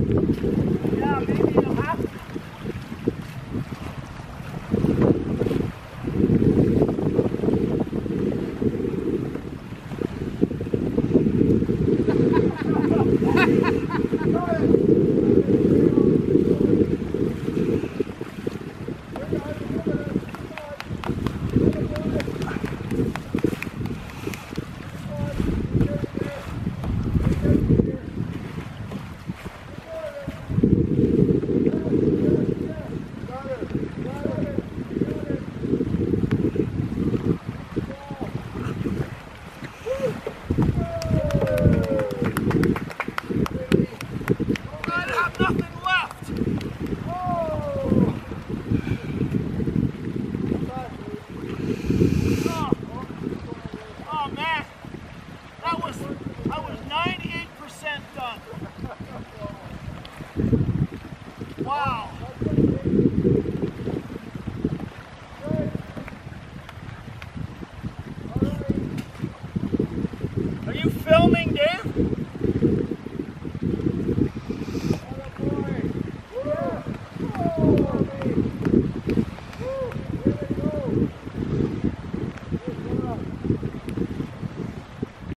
Yeah, maybe it'll happen. Oh man, I was 98% done. Wow. Are you filming, Dave?